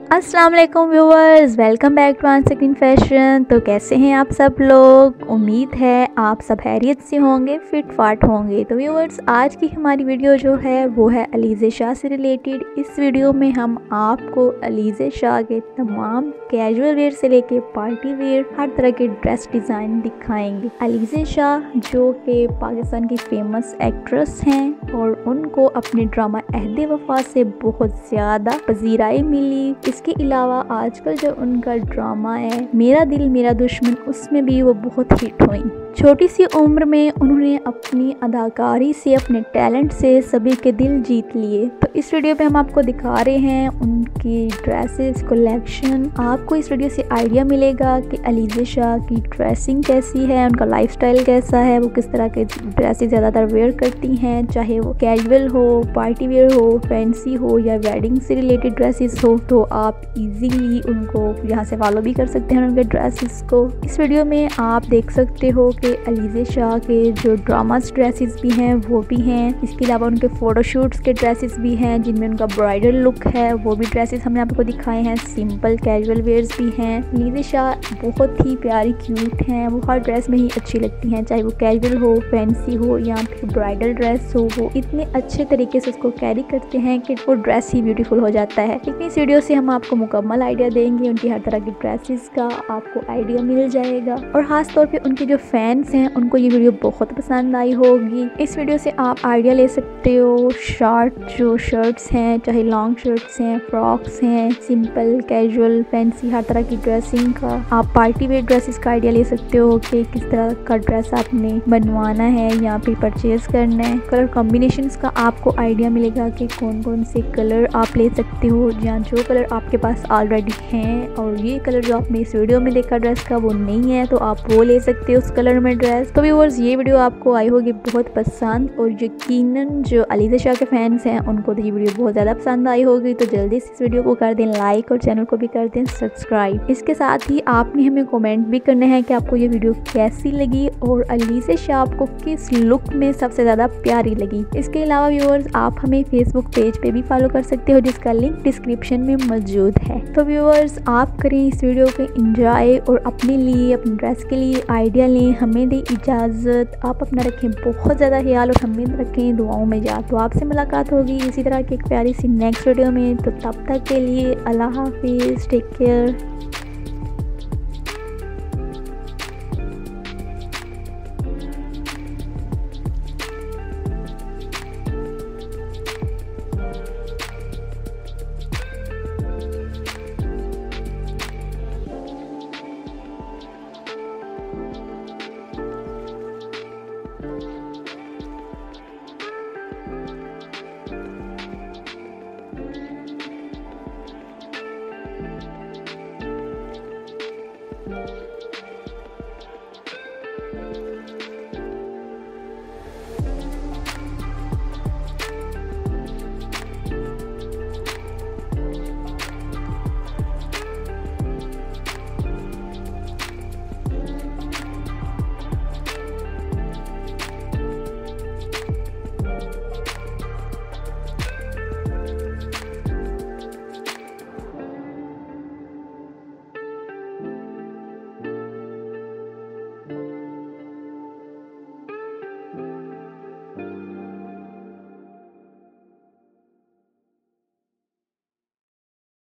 अस्सलाम वालेकुम viewers, welcome back to on screen fashion. तो कैसे हैं आप सब लोग? उम्मीद है आप सब खैरियत से होंगे, फिट फाट होंगे। तो व्यूअर्स, आज की हमारी वीडियो जो है वो है अलीज़े शाह से रिलेटेड। इस वीडियो में हम आपको अलीज़े शाह के तमाम कैजुअल वेयर से लेके पार्टी वेयर हर तरह के ड्रेस डिज़ाइन दिखाएंगे। अलीज़े शाह जो कि पाकिस्तान की फेमस एक्ट्रेस हैं और उनको अपने ड्रामा अहद वफा से बहुत ज़्यादा पजीराई मिली। इसके अलावा आजकल जो उनका ड्रामा है मेरा दिल मेरा दुश्मन, उसमें भी वो बहुत हिट हुई। छोटी सी उम्र में उन्होंने अपनी अदाकारी से, अपने टैलेंट से सभी के दिल जीत लिए। तो इस वीडियो पे हम आपको दिखा रहे हैं उनकी ड्रेसेस कलेक्शन। आपको इस वीडियो से आइडिया मिलेगा कि अलीज़े शाह की ड्रेसिंग कैसी है, उनका लाइफस्टाइल कैसा है, वो किस तरह के ड्रेसेस ज़्यादातर वेयर करती हैं, चाहे वो कैजुअल हो, पार्टी वेयर हो, फैंसी हो या वेडिंग से रिलेटेड ड्रेसेस हो। तो आप इजीली उनको यहाँ से फॉलो भी कर सकते हैं उनके ड्रेसेस को। इस वीडियो में आप देख सकते हो कि अलीज़े शाह के जो ड्रामास ड्रेसेस भी हैं वो भी हैं। इसके अलावा उनके फ़ोटोशूट्स के ड्रेसेस भी हैं जिनमें उनका ब्राइडल लुक है, वो भी ड्रेसेस हमने आपको दिखाए हैं। सिंपल कैजुअल वेयर्स भी हैं। अलीज़े शाह बहुत ही प्यारी क्यूट हैं, वो हर ड्रेस में ही अच्छी लगती हैं, चाहे वो कैजुअल हो, फैंसी हो या फिर ब्राइडल ड्रेस हो। वो इतने अच्छे तरीके से उसको कैरी करते हैं कि वो ड्रेस ही ब्यूटीफुल हो जाता है। लेकिन इस वीडियो से हम आपको मुकम्मल आइडिया देंगे उनकी हर तरह की ड्रेसेस का, आपको आइडिया मिल जाएगा। और ख़ास तौर पे उनके जो फैंस हैं उनको ये वीडियो बहुत पसंद आई होगी। इस वीडियो से आप आइडिया ले सकते हो जो शर्ट्स हैं, चाहे लॉन्ग शर्ट्स हैं, फ्रॉक्स हैं, सिंपल कैजुअल फैंसी हर तरह की ड्रेसिंग का। आप पार्टी वेयर ड्रेसेस का आइडिया ले सकते हो कि किस तरह का ड्रेस आपने बनवाना है या फिर परचेज करना है। कलर कॉम्बिनेशंस का आपको आइडिया मिलेगा कि कौन कौन से कलर आप ले सकते हो या जो कलर आपके पास ऑलरेडी हैं, और ये कलर जो आपने इस वीडियो में देखा ड्रेस का वो नहीं है तो आप वो ले सकते हो उस कलर में ड्रेस। तो व्यूअर्स, ये वीडियो आपको आई होगी बहुत पसंद और यकीनन जो अलीज़े शाह के फैंस हैं उनको तो ये वीडियो बहुत ज़्यादा पसंद आई होगी। तो जल्दी से इस वीडियो को कर दें लाइक और चैनल को भी कर दें सब्सक्राइब। इसके साथ ही आपने हमें कमेंट भी करना है कि आपको ये वीडियो कैसी लगी और अलीज़े शाह आपको किस लुक में सबसे ज़्यादा प्यारी लगी। इसके अलावा व्यूअर्स, आप हमें फेसबुक पेज पे भी फॉलो कर सकते हो जिसका लिंक डिस्क्रिप्शन में मौजूद है। तो व्यूअर्स, आप करें इस वीडियो को एंजॉय और अपने लिए, अपने ड्रेस के लिए आइडिया लें। हमें दें इजाज़त। आप अपना रखें बहुत ज़्यादा ख्याल और हमें रखें दुआओं में याद। तो आपसे मुलाकात होगी इसी तरह की एक प्यारी सी नेक्स्ट वीडियो में। तो तब तक के लिए अल्लाह हाफिज़, टेक केयर।